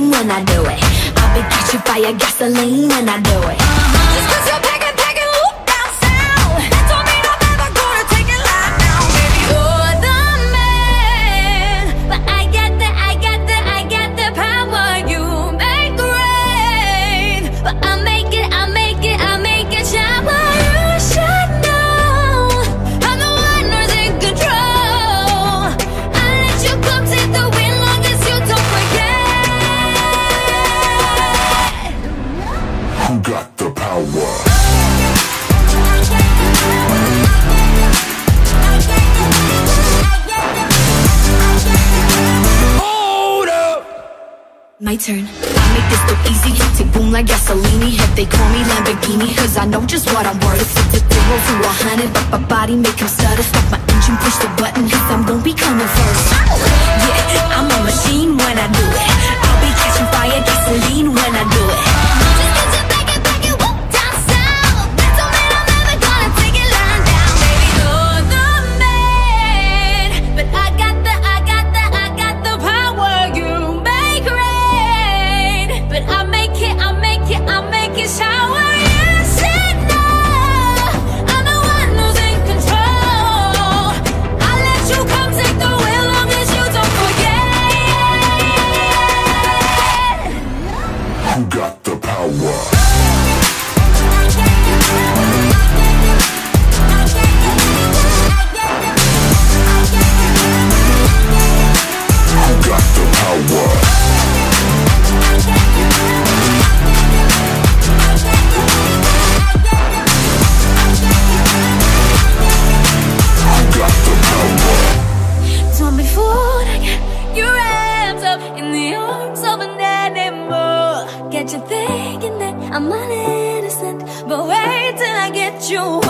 machine when I do it. I'll be catching fire, gasoline when I do it. Just 'cause you're packing, loop down south, that don't mean I'm ever gonna take it lying down. Baby, you're the man, but I got the power. You make rain, but I make it shower. You should know I'm the one who's in control. I let you come take the wheel long as you don't forget. Who got the power? My turn. I make this look easy. Tick boom like gasoline. If they call me Lamborghini, 'cause I know just what I'm worth. It's 0 to 100, but my body make him stutter. Stop my engine, push the button, 'cause I'm gon' be coming first. Yeah, I'm a machine when I do it. I'll be catching fire, gasoline when I do it. Just 'cause you're packing, whoop down south, that don't mean I'm never gonna take it lying down. Baby, you're the man, but I got the power. You make rain, but I make it shower. You should know I'm the one who's in control. I let you come take the wheel long as you don't forget. Who got the power? Who got the power? Don't be fooled, I got your hands up in the arms of an animal. Get you thinking that I'm uninnocent, but wait till I get you